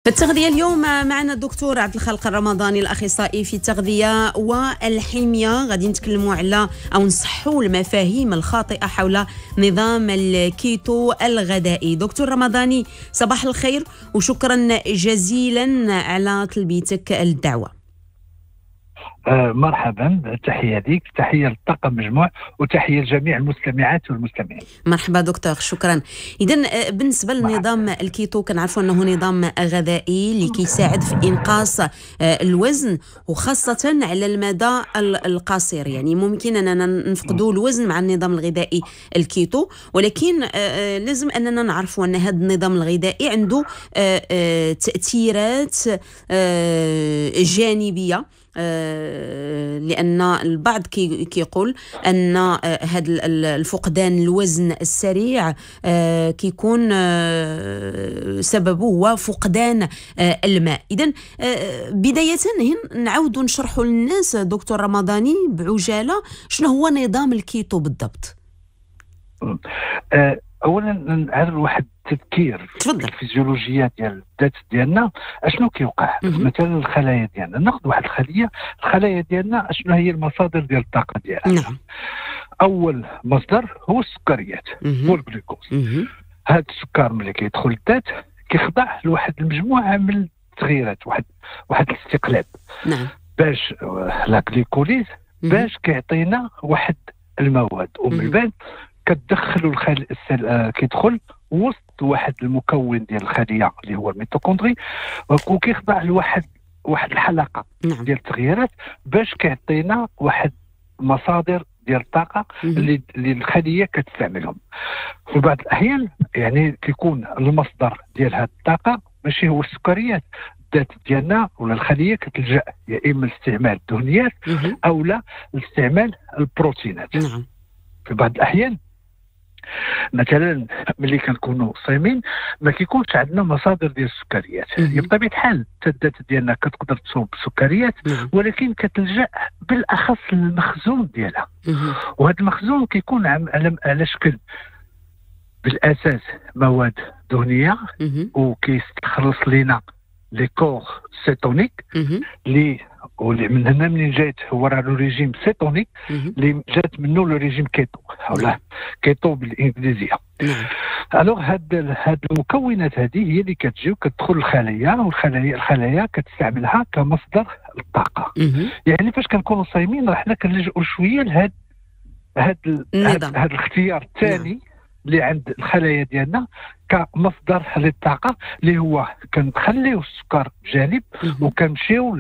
التغذية اليوم معنا الدكتور عبد الخالق الرمضاني الأخصائي في التغذية والحمية. غادي نتكلموا على أو نصحوا المفاهيم الخاطئة حول نظام الكيتو الغذائي. دكتور رمضاني صباح الخير وشكرا جزيلا على تلبيتك الدعوة. مرحبا، تحية لك، تحية للطاقم مجموع، وتحية لجميع المستمعات والمستمعين. مرحبا دكتور، شكرا. إذن بالنسبة لنظام الكيتو كنعرفوا أنه نظام غذائي اللي كيساعد في إنقاص الوزن وخاصة على المدى القصير. يعني ممكن أننا نفقدوا الوزن مع النظام الغذائي الكيتو، ولكن لازم أننا نعرفوا أن هذا النظام الغذائي عنده تأثيرات جانبية، لأن البعض كيقول أن هذا الفقدان الوزن السريع كيكون سببه هو فقدان الماء. إذن بداية نعاودوا نشرحوا للناس دكتور رمضاني بعجالة شنو هو نظام الكيتو بالضبط. اولا نعرف واحد التذكير في الفيزيولوجيا ديال الذات ديالنا اشنو كيوقع. مثلا الخلايا ديالنا، ناخذ واحد الخلايا ديالنا اشنو هي المصادر ديال الطاقه ديالها. نعم. اول مصدر هو السكريات، هو الجلوكوز. هذا السكر ملي كيدخل الذات كيخضع لواحد المجموعه من التغييرات، واحد الاستقلاب. نعم. باش لا جليكوليز باش كيعطينا واحد المواد، ومن بعد كتدخلوا كيدخل وسط واحد المكون ديال الخليه اللي هو الميتوكوندري، وكيخضع لواحد الحلقه ديال التغييرات باش كيعطينا واحد مصادر ديال الطاقه اللي الخليه كتستعملهم. في بعض الاحيان يعني كيكون المصدر ديال هذه الطاقه ماشي هو السكريات، الذات ديالنا ولا الخليه كتلجا يا اما لاستعمال الدهنيات او لا لاستعمال البروتينات. نعم. في بعض الاحيان مثلا ملي كنكونوا صايمين ما كيكونش عندنا مصادر ديال السكريات، بطبيعه الحال الذات ديالنا كتقدر تصوب سكريات، ولكن كتلجا بالاخص للمخزون ديالها. وهذا المخزون كيكون على شكل بالاساس مواد دهنيه، وكيستخلص لنا لي كور سيتونيك اللي من هنا منين جات هو راه لو ريجيم سيتونيك اللي جات منه لو ريجيم كيتو ولا كيتو بالانجليزيه. الوغ هاد المكونات هذه هي اللي كتجي وكتدخل الخلايا، والخلايا كتستعملها كمصدر الطاقه. يعني فاش كنكونوا صايمين راه حنا كنلجؤوا شويه لهاد الاختيار الثاني اللي عند الخلايا ديالنا كمصدر للطاقه، اللي هو كنخليو السكر بجانب وكنمشيو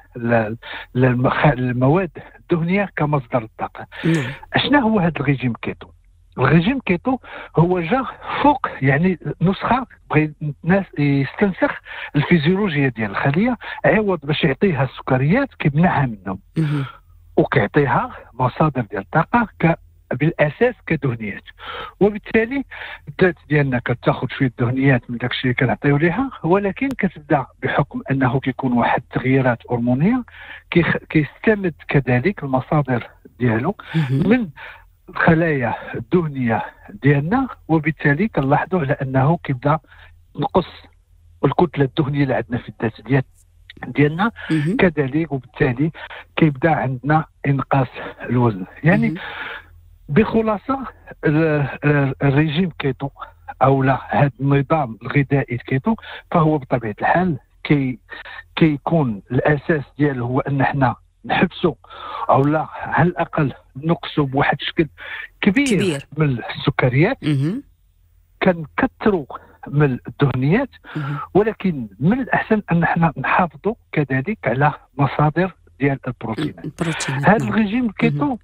للمواد الدهنيه كمصدر الطاقه. اشنا هو هذا الريجيم كيتو؟ الريجيم كيتو هو جا فوق، يعني نسخه بغى الناس يستنسخ الفيزيولوجيا ديال الخليه، عوض باش يعطيها السكريات كيمنعها منهم وكيعطيها مصادر ديال الطاقه بالاساس كدهنيات. وبالتالي الذات ديالنا كتاخذ شويه دهنيات من داكشي اللي كنعطيو ليها، ولكن كتبدا بحكم انه كيكون واحد التغييرات هرمونيه كيستمد كذلك المصادر ديالو من الخلايا الدهنيه ديالنا، وبالتالي كنلاحظوا على انه كيبدا نقص الكتله الدهنيه اللي عندنا في الذات ديالنا كذلك، وبالتالي كيبدا عندنا انقاص الوزن. يعني بخلاصه الريجيم كيتو او لا هذا النظام الغذائي الكيتو فهو بطبيعه الحال كيكون الاساس ديالو هو ان احنا نحبسوا او لا على الاقل نقصوا بواحد الشكل كبير من السكريات، كنكثروا من الدهنيات، ولكن من الاحسن ان احنا نحافظوا كذلك على مصادر ديال البروتينات. هذا الريجيم الكيتو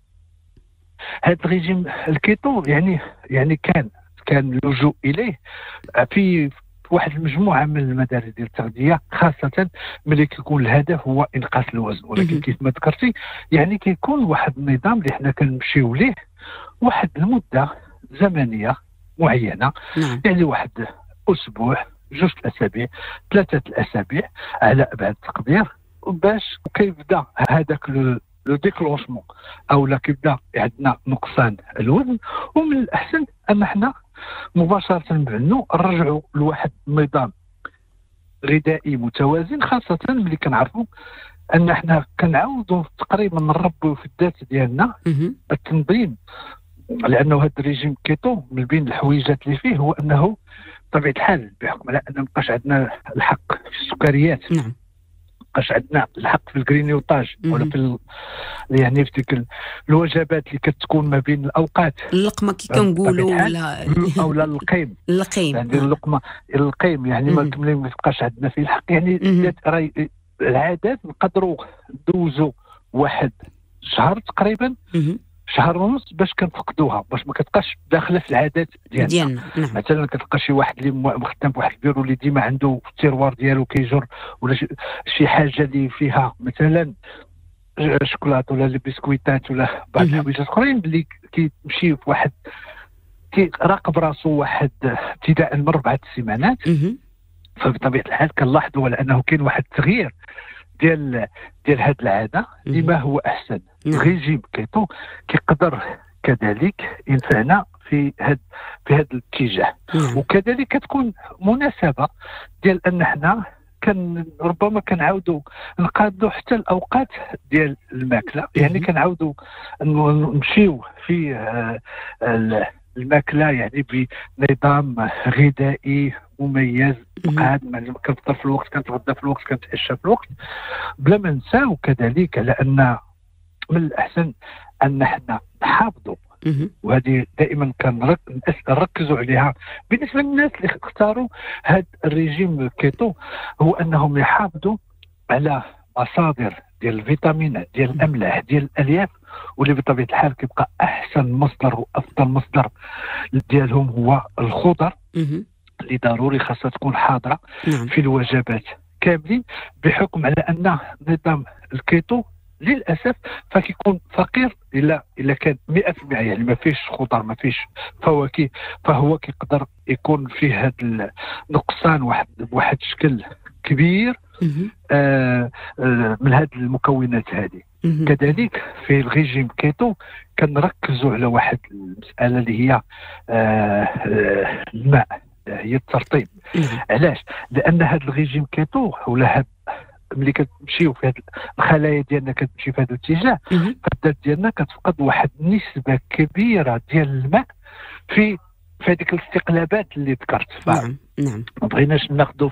الكيتو يعني كان اللجوء اليه في واحد المجموعه من المدارس ديال التغذيه، خاصه ملي كيكون الهدف هو انقاص الوزن. ولكن كيف ما ذكرتي يعني كيكون واحد النظام اللي حنا كنمشيو ليه واحد المده زمنيه معينه. يعني واحد اسبوع، 2 الاسابيع، 3 الاسابيع على ابعد تقدير، باش كيبدا هذاك لو ديكلونشمون او لا كيبدا عندنا نقصان الوزن. ومن الاحسن ان احنا مباشره منه نرجعوا لواحد النظام غذائي متوازن، خاصه ملي كنعرفوا ان احنا كنعاودوا تقريبا نربوا في الذات ديالنا التنظيم، لانه هذا الريجيم كيتو من بين الحويجات اللي فيه هو انه بطبيعه الحال بحكم على ان مابقاش عندنا الحق في السكريات، نعم، مابقاش عندنا الحق في الكرينيوطاج ولا في يعني في ديك الوجبات اللي كتكون ما بين الاوقات، اللقمه كي كنقولوا ولا او لا القيم يعني اللقمه القيم يعني ما كيبقاش عندنا فيه الحق. يعني راهي العادات نقدروا ندوزوا واحد شهر تقريبا، شهر ونص باش كنفقدوها، باش ما كتبقاش داخله في العادات ديالنا. نعم. مثلا كتلقى شي واحد اللي مخدم بواحد البيرو اللي ديما عنده في التيروار ديالو كيجر، ولا شي حاجه اللي فيها مثلا شوكولات ولا البسكويتات ولا بعض الحوايج اخرين اللي كيمشي في واحد كيراقب راسو واحد ابتداء من 4 سيمانات، فبطبيعه الحال كنلاحظوا على انه كاين واحد التغيير ديال هذه العاده لما هو احسن. الريجيم كيتو كيقدر كذلك ينفعنا في هذا الاتجاه، وكذلك كتكون مناسبه ديال ان احنا ربما كنعاودوا نقادوا حتى الاوقات ديال الماكله، يعني كنعاودوا نمشيو في الماكله يعني بنظام غذائي مميز مقعد، كنفطر في الوقت، كنتغدى في الوقت، كنتعشى في الوقت، بلا ما نساو كذلك على ان من الاحسن ان احنا نحافظوا، وهذه دائما كنركزوا عليها بالنسبه للناس اللي اختاروا هذا الريجيم الكيتو، هو انهم يحافظوا على مصادر ديال الفيتامينات ديال الاملاح ديال الالياف، واللي بطبيعه الحال كيبقى احسن مصدر وافضل مصدر ديالهم هو الخضر، اللي ضروري خاصها تكون حاضره في الوجبات كاملين، بحكم على ان نظام الكيتو للاسف فكيكون فقير الا كان 100%، يعني ما فيش خضر ما فيش فواكه، فهو كيقدر يكون فيه هذا النقصان بواحد الشكل كبير من هذه المكونات هذه. كذلك في الريجيم كيتو كنركزوا على واحد المساله اللي هي الماء، هي الترطيب. علاش؟ لان هذا الريجيم كيتو ولا ملي كتمشيو في هذه الخلايا ديالنا كتمشي في هذا الاتجاه، فالذات ديالنا كتفقد واحد النسبه كبيره ديال الماء في هذيك الاستقلابات اللي ذكرت. نعم. ما بغيناش ناخذوا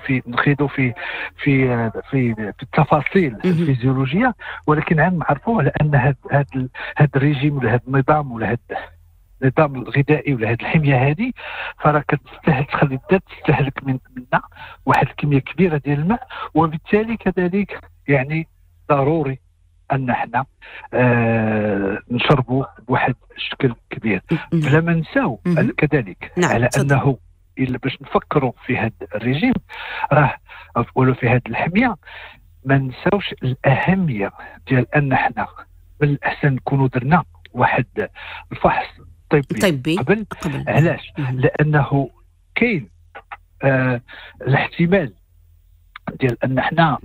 في التفاصيل الفيزيولوجيه، ولكن عم نعرفوا على ان هذا الريجيم ولا هذا النظام ولا هذا النظام الغذائي ولا هذه الحميه هذه فراه تخلي الذات تستهلك منا واحد الكميه كبيره ديال الماء، وبالتالي كذلك يعني ضروري ان احنا نشربوا بواحد الشكل كبير. بلا ما نساو كذلك على انه الا باش نفكروا في هذا الريجيم راه ولا في هذه الحميه ما نساوش الاهميه ديال ان احنا من الاحسن نكونوا درنا واحد الفحص طبي قبل. علاش؟ لانه كاين الاحتمال ديال ان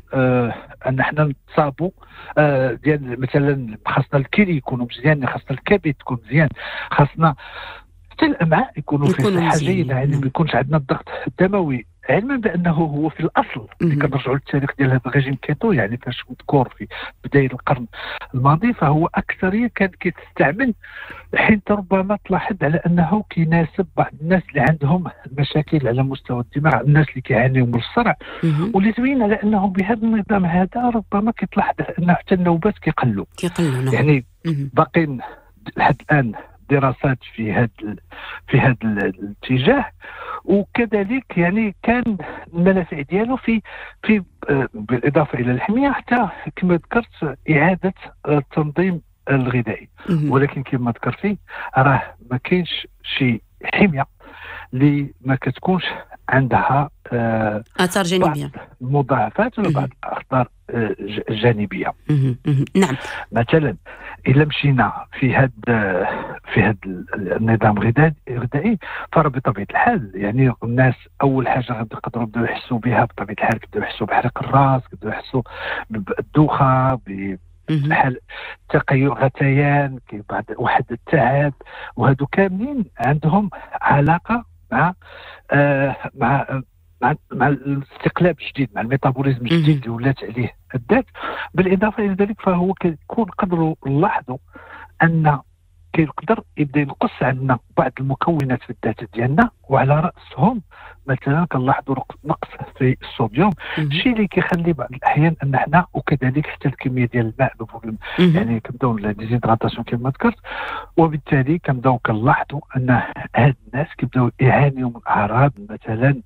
احنا نتصابوا ديال مثلا خاصنا الكلي يكونوا مزيان، خاصنا الكبد يكون مزيان، خاصنا حتى الامعاء يكونوا في صحه جيده، يعني ما يكونش عندنا الضغط الدموي، علما بانه هو في الاصل اللي كنرجعوا للتاريخ ديال هذا الريجيم كيتو، يعني فاش مذكور في بدايه القرن الماضي، فهو اكثريه كان كيستعمل حين ربما تلاحظ على انه كيناسب بعض الناس اللي عندهم مشاكل على مستوى الدماغ، الناس اللي كيعانيوا من الصرع، واللي تبين على انه بهذا النظام هذا ربما كيتلاحظ على انه حتى النوبات كيقلوا. نعم. يعني باقين لحد الان دراسات في هذا الاتجاه، وكذلك يعني كان المنافع ديالو في بالاضافه الى الحميه حتى كما ذكرت اعاده التنظيم الغذائي. ولكن كما ذكرتي راه ما كاينش شي حميه اللي ما كتكونش عندها آثار جانبية، مضاعفات ولا بعض الأخطار جانبية. نعم. مثلا إلا مشينا في هذا النظام الغذائي فراه بطبيعة الحال يعني الناس أول حاجة يقدروا يبداو يحسوا بها بطبيعة الحال، يبداو يحسوا بحرق الراس، يبداو يحسوا بالدوخة، بحال تقيؤ غثيان، بعد واحد التعب، وهذو كاملين عندهم علاقة مع مع الاستقلاب الجديد، مع الميتابوليزم الجديد اللي ولات عليه الذات. بالاضافه الى ذلك فهو كيكون قدروا نلاحظوا ان كيقدر يبدا ينقص عندنا بعض المكونات في الذات ديالنا، وعلى راسهم مثلا كنلاحظوا نقص في الصوديوم، الشيء اللي كيخلي بعض الاحيان ان حنا وكذلك حتى الكميه ديال الماء الفوليوم يعني كنبداو لا ديزيدراتاسيون كما ذكرت، وبالتالي كنبداو كنلاحظوا ان هاد الناس كيبداو يعانيوا من اعراض مثلا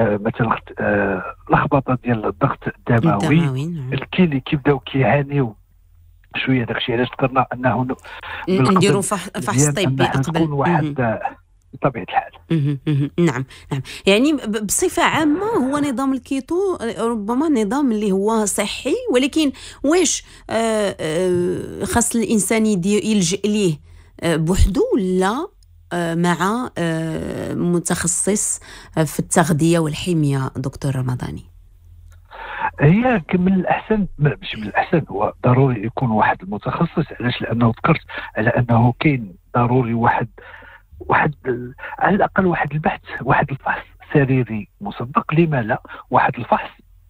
لخبطه ديال الضغط الدموي، الكلى كيبداو كيعانيو شويه. داكشي علاش ذكرنا انه نديروا فحص طبي قبل واحد بطبيعه الحال. نعم. يعني بصفه عامه هو نظام الكيتو ربما نظام اللي هو صحي، ولكن واش خاص الانسان يلجئ ليه بوحده ولا مع متخصص في التغذيه والحميه دكتور رمضاني؟ هي من الاحسن، مش من الاحسن، هو ضروري يكون واحد المتخصص. علاش؟ لانه ذكرت على انه كاين ضروري واحد على الاقل واحد البحث، واحد الفحص سريري مسبق، لما لا واحد الفحص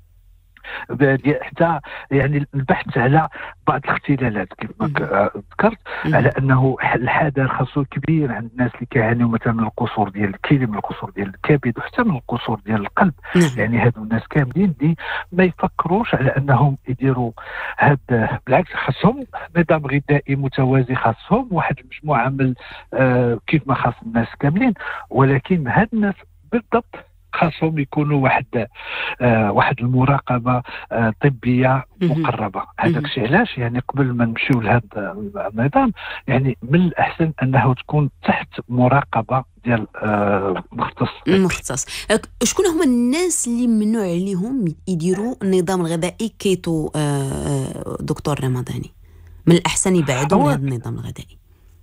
حتى يعني البحث على بعض الاختلالات كيف ما ذكرت، على انه الحذر خاصو كبير عند الناس اللي كيعانيوا مثلا من القصور ديال الكلى، من القصور ديال الكبد، وحتى من القصور ديال القلب. يعني هادو الناس كاملين دي ما يفكروش على انهم يديروا هاد، بالعكس خاصهم نظام غذائي متوازي، خاصهم واحد المجموعه من كيف ما خاص الناس كاملين، ولكن هاد الناس بالضبط خاصهم يكونوا واحد المراقبه طبيه مقربه. هذاك الشيء علاش يعني قبل ما نمشيو لهذا النظام يعني من الاحسن انه تكون تحت مراقبه ديال مختص. شكون هما الناس اللي ممنوع عليهم يديروا النظام الغذائي كيتو دكتور رمضاني؟ من الاحسن يبعدوا من هذا النظام الغذائي.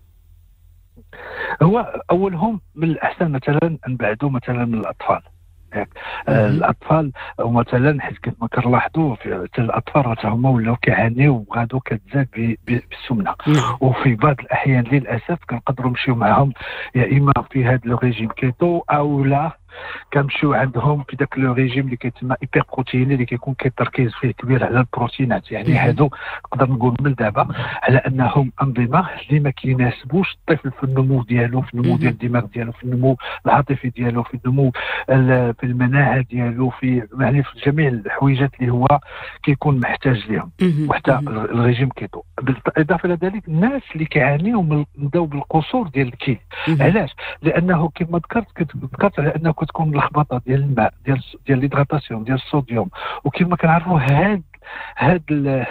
هو اولهم من الاحسن مثلا نبعدوا مثلا من الاطفال. الاطفال مثلا حيت كيف ما كنلاحظوا الاطفال هما ولاو كيعانيو وغادو كتزاد بالسمنه، وفي بعض الاحيان للاسف كنقدروا نمشيو معهم يا اما في هذا لو ريجيم كيتو او لا كنمشيو عندهم في ذاك لو ريجيم اللي كيتسمى ايبر بروتيني، اللي كيكون التركيز فيه كبير على البروتينات. يعني هادو نقدر نقول من دابا على انهم انظمه اللي ما كيناسبوش الطفل في النمو ديالو، في النمو ديال الدماغ ديالو، في النمو العاطفي ديالو، في النمو في المناعه ديالو، في يعني في جميع الحويجات اللي هو كيكون محتاج لهم، وحتى الريجيم كيتو. بالاضافه الى ذلك الناس اللي كيعانيو من بالقصور ديال الكلى. علاش؟ لانه كما ذكرت على انه كتكون اللخبطه ديال الماء، ديال الهيدراتاسيون، ديال الصوديوم، وكما كنعرفوا هاد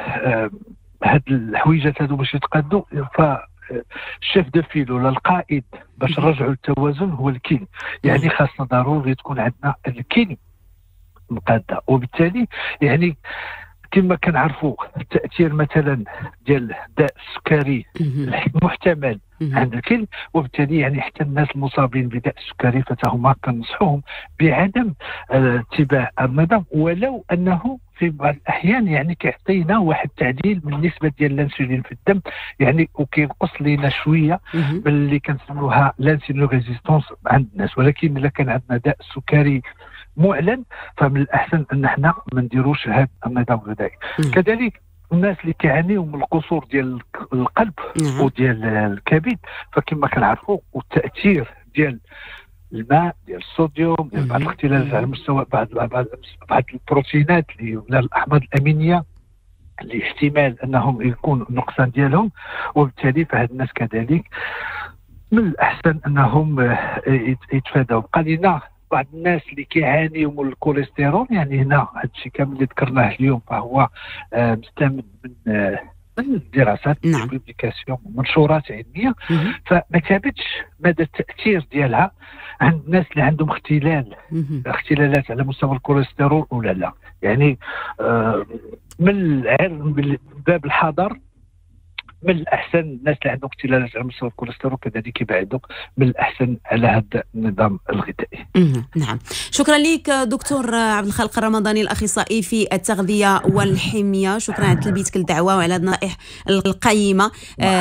الحويجات هادو باش يتقادوا الشيف دو فيل ولا القائد باش نرجعوا للتوازن هو الكلى. يعني خاصنا ضروري تكون عندنا الكلى مقاده، وبالتالي يعني كما كنعرفوا التاثير مثلا ديال الداء السكري المحتمل عند الكل، وبالتالي يعني حتى الناس المصابين بداء السكري فتهما كنصحوهم بعدم اتباع النظام، ولو انه في بعض الاحيان يعني كيعطينا واحد التعديل من النسبه ديال الانسولين في الدم، يعني وكينقص لينا شويه من اللي كنسموها لانسولين ريزيستونس عند الناس. ولكن الا كان عندنا داء السكري معلن فمن الاحسن ان احنا ما نديروش هذا النظام الغذائي. كذلك الناس اللي كيعانيوا من القصور ديال القلب وديال الكبد، فكما كنعرفوا والتاثير ديال الماء، ديال الصوديوم، ديال بعض الاختلالات على مستوى بعض البروتينات ولا الاحماض الامينيه اللي احتمال انهم يكون النقصان ديالهم، وبالتالي فهاد الناس كذلك من الاحسن انهم يتفادوا. بقى لنا بعض الناس اللي كيعانيوا من الكوليسترول، يعني هنا هذا الشيء كامل اللي ذكرناه اليوم فهو مستمد من الدراسات، بوبليكاسيون، منشورات علميه، فما ثابتش مدى التاثير ديالها عند الناس اللي عندهم اختلالات على مستوى الكوليسترول ولا لا. يعني من العلم باب الحذر من الأحسن الناس اللي عندهم اختلالات على مستوى الكوليسترول كذلك يبعدوا من الأحسن على هذا النظام الغذائي. نعم، شكرا لك دكتور عبد الخالق الرمضاني الأخصائي في التغذية والحمية. شكرا على تلبيتك الدعوة وعلى النصائح القيمة.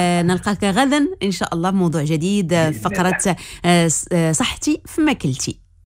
نلقاك غدا إن شاء الله بموضوع جديد، فقرة صحتي في ماكلتي.